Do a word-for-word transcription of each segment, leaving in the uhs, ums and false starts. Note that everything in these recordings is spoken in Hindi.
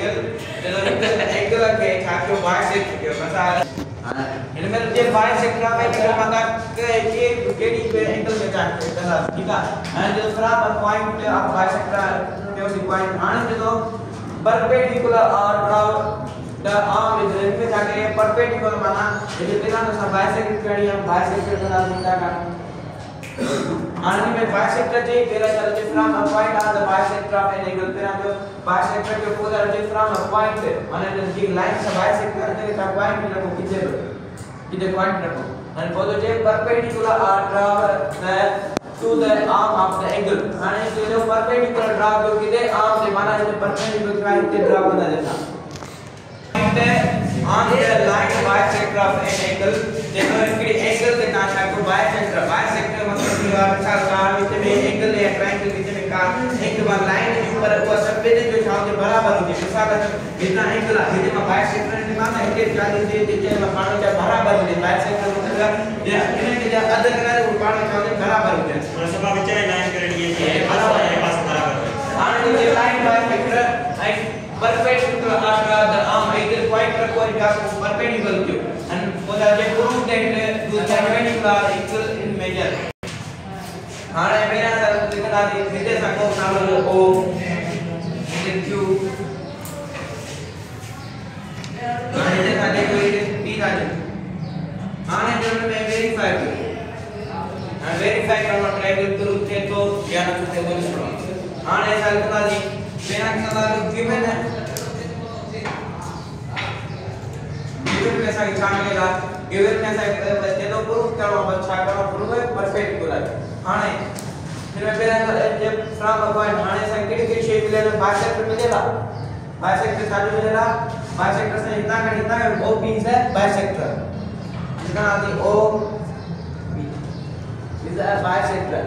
एंगल जो एंगल के छाको बाइसेक्टर के मसाला इनमें जे बाइसेक्टर में जो माना के ये केडी पे एंगल में जाके कला ठीक है एंड जो फ्रॉम पॉइंट ऑफ बाइसेक्टर जो सी पॉइंट आने जो परपेंडिकुलर और ड्रॉ द आर्म इज इनमें जाके परपेंडिकुलर माना ये बिना तो बाइसेक्टर करी हम बाइसेक्टर बना देता का आने में बाइसेक्टर जे पेरा चलते from a point on the bisector of an angle पेरा जो बाइसेक्टर के पोलर जे फ्रॉम अ पॉइंट माने जो लाइन से बाइसेक्टर जे का पॉइंट रखो किथे किथे पॉइंट रखो एंड फॉर द जे perpendicular are draw the to the arm of the angle आने जो जो परपेंडिकुलर ड्रॉ जो किथे आर्म से माना जो परपेंडिकुलर लाइन के ड्रॉ बना देता on the line bisector of an angle देखो इनके एंगल के नाम को bisector bisector मतलब कि अच्छा कार में एंगल या ट्रायंगल के बीच में का एक बार लाइन के ऊपर वो सब पे जो चाव के बराबर होती है मिसाल इतना एंगल है जिसमें bisector ने माना है कि चालीस दे दे में पानी का बराबर होती है bisector मतलब ये इन्हें के अदर किनारे वो पानी चाव के बराबर होते हैं और सब विचार लाइन कर लिए है बराबर है पास बराबर आने जो line bisector perpendicular are the arm either point रखो या perpendicular क्यों and for the they prove that the perpendicular are equal in measure हां मेरा सर लिखना दे निर्देशांक को नाम लो O and Q हां ये खाने को ये P था हां ने जो मैं वेरीफाई किया हां वेरीफाई करना ट्रायंगल प्रूफ थे तो ज्ञान से बोल सुनो हां ऐसा लिखना दी बिना सदा गिवन है गिवन में ऐसा इच्छा मिलेगा गिवन में ऐसा बच्चे तो प्रूफ करो अच्छा करो प्रूफ है परपेंडिकुलर हां फिर मैं बिना जब फ्रॉम अ पॉइंट हां ऐसा किसी की शेप लेना बाइसेक्टर मिलेगा बाइसेक्टर साथ मिलेगा बाइसेक्टर से इतना का इतना है O P है बाइसेक्टर इसका नाम है O P is a bisector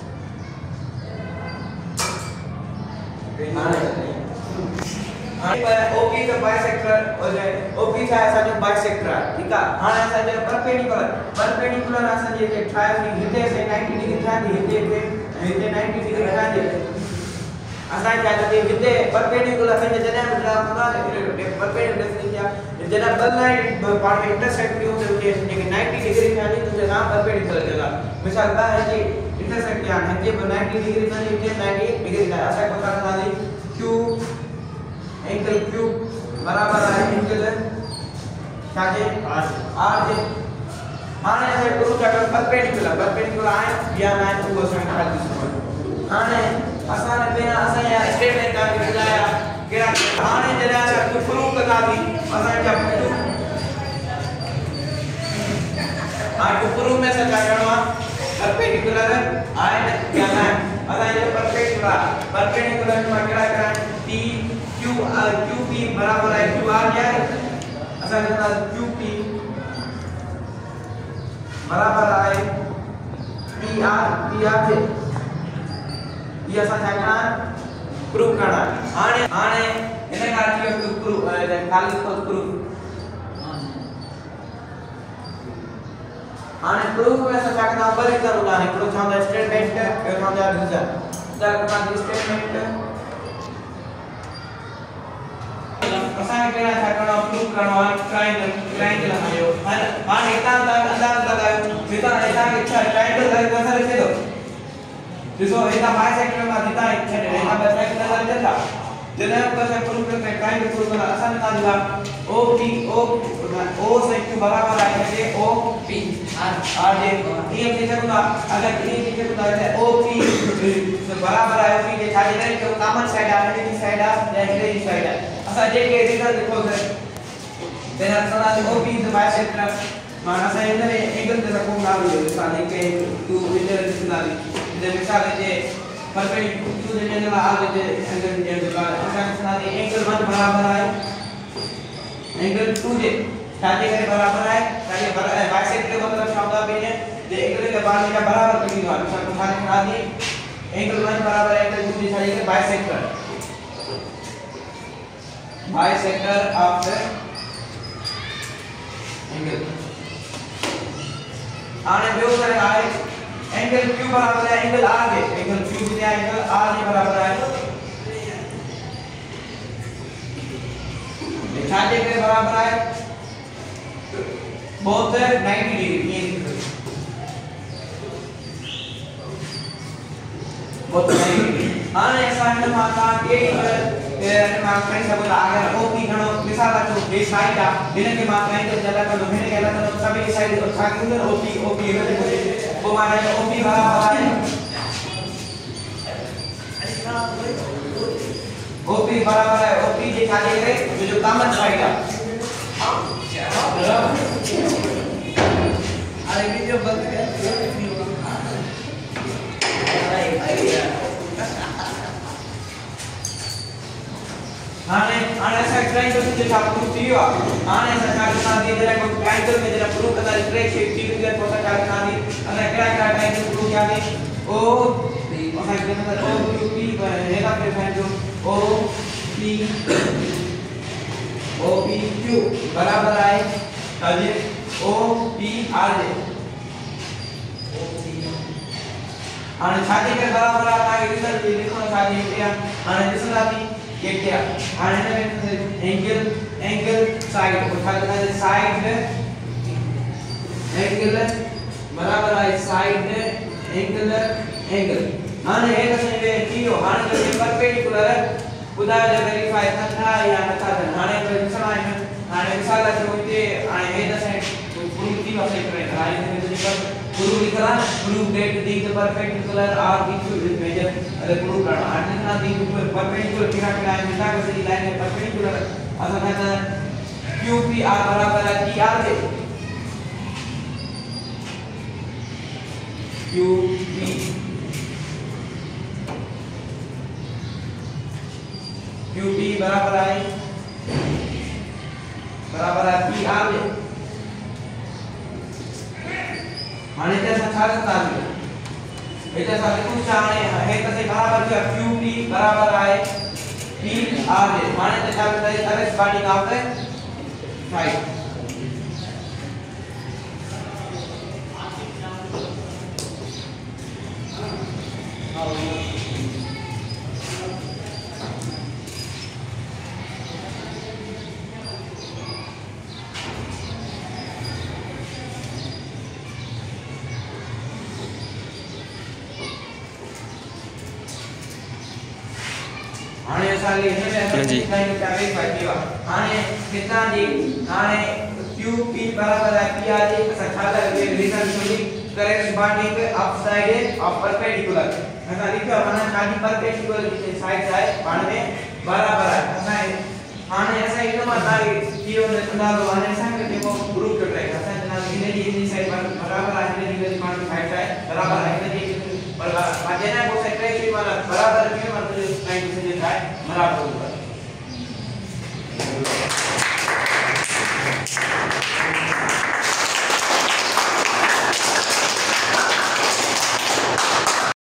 हां पर O P का बाइसेक्टर और O P का ऐसा जो बाइसेक्टर ठीक है हां ऐसा जो परपेंडिकुलर परपेंडिकुलर ऐसा जो के ट्रायंगल हिते से नब्बे डिग्री था हिते पे हिते नब्बे डिग्री था असा क्या कहते हैं हिते परपेंडिकुलर है जने मतलब पूरा परपेंडिकुलर से क्या जना बल लाइन पार्ट में इंटरसेक्ट क्यों होते हैं कि नब्बे डिग्री था नहीं तो जना परपेंडिकुलर जगह मिसाल का है कि इंटरसेक्ट क्या है कि नब्बे डिग्री था ये नब्बे डिग्री का ऐसा को करना है Q एंगल Q बराबर है एंगल क्या है R R जे आने से प्रूफ कर परपेंडिकुलर परपेंडिकुलर आए या मैं को साइन कर दूं आने आसान बिना आसान या स्टेटमेंट का दिखाया क्या आने जरा सा प्रूफ लगा दी आसान क्या आज प्रूफ में से क्या करना परपेंडिकुलर आए क्या है आसान ये परपेंडिकुलर परपेंडिकुलर में क्या करें P Q R Q P बराबर है Q R क्या है आसान करना Q P बराबर है P R P R से ये आसान क्या प्रूफ करना आने आने इन्हें क्या किया प्रूफ खाली को प्रूफ आने प्रूफ में से क्या नंबर इधर होगा नहीं प्रूफ हम स्टेटमेंट है ये हम जा रिजल्ट इधर का स्टेटमेंट आसान क्या है करना प्रूफ करना ट्रायंगल ट्रायंगल आयो हां इतना अंदाज लगाओ जितना ऐसा इच्छा ट्रायंगल लगा कैसा लिखे दो देखो इतना बाइसेक्टर में जितना इच्छा है इतना बाइसेक्टर लगा देता जने का से प्रूफ करते हैं ट्रायंगल प्रूफ करना आसान था दिया O P O O से Q बराबर आएगा ये O P R R जे ये लिखे दूंगा अगर ये लिखे दूंगा है O P से बराबर है O P के खाली नहीं जो कॉमन साइड है ये साइड है या ये साइड है ऐसा जे के रिजल्ट देखो सर देना सना O P से बाइसेक्टर माना से इधर एंगल जैसा को ना लो मिसाल के तू इधर दिखना इधर मिसाल है perpendicular to the angle are जे एंगल जे का आसान सना एंगल वन बराबर है एंगल टू जे साथे के बराबर है ताकि बाइसेक्टर मतलब शब्द भी है जे एंगल के बाद का बराबर कभी हुआ मिसाल को खाली बना दी एंगल वन बराबर है एंगल टू जे साथे के bisector bisector of the angle आने जो सर आए एंगल Q बराबर है एंगल R के एंगल Q कितना है एंगल R के बराबर है छाजे के बराबर है बोथ ninety डिग्री ये बोथ ninety डिग्री आने ऐसा है ना का के मार्क सब आगे ओपी घणो मिसाल तो बे साइड आ दिन के मार्क नहीं तो जला तो मैंने कहला तो सभी साइड तो था कि ओपी ओपी है वो माने ओपी बराबर है ओपी बराबर है ओपी जे खाली करे जो कॉमन साइड है अरे वीडियो बंद कर आने आने ऐसा ट्रायंगल जो आप प्रूव किया आने ऐसा करना दिए जरा को ट्रायंगल में जरा प्रूव करना ट्रैक शेप थी तो जरा पोता करना दी अने क्या क्या ट्रायंगल प्रूव किया दी ओ और है कि मतलब ओ क्यू पी रहेगा फिर है जो O P O P Q बराबर है ताजे ओ पी आर जे आने छाती के बराबर आता है रिजल्ट लिखो छाती क्या आने दूसरा भी ये क्या आने में एंगल एंगल साइड उठा लेना है साइड एंगल बराबर है साइड एंगल एंगल आने एक से ये कियो आने जो परपेंडिकुलर खुदा जो वेरीफाई था या न था आने पे दूसरा है आने मिसाल जो होते आने हे दसे प्रूफ की वाले करे आने में जो पर प्रूफ लिखला proof that the the perpendicular are equal with measure अरे प्रूफ करना आने ना दी परपेंडिकुलर किरा के लाइन मिटा के सही लाइन में परपेंडिकुलर ऐसा कहता है क्यू पी आर बराबर है टी आर जे क्यू पी क्यू पी बराबर है बराबर है पी आर जे आणि त्याचा छाडत आहे याच्यासाठी खूप छान आहे हे कसे बराबर किंवा क्यू पी बराबर आहे पी आर जे आणि त्याच्यामध्ये करेक्ट स्टार्टिंग आफ्टर राइट आने साली है जी kind of verify किया आने कितना जी आने क्यू पी बराबर है पी आर जे ऐसा खाला ये रिजल्ट होगी correct bonding upside of perpendicular ऐसा लिखा माना खाली परपेंडिकुलर की साइड है बाण में बराबर है ऐसा आने ऐसा एकदम आता है कियो ने सुना दो आने ऐसा करके वो प्रूफ कर रहा है ऐसा जना इधर ये इतनी साइड बराबर है इधर इधर बाण साइड है बराबर है इधर ये बराबर है ना वो सेक्रेटरी वाला बराबर क्यों मतलब नाइंटी से है बराबर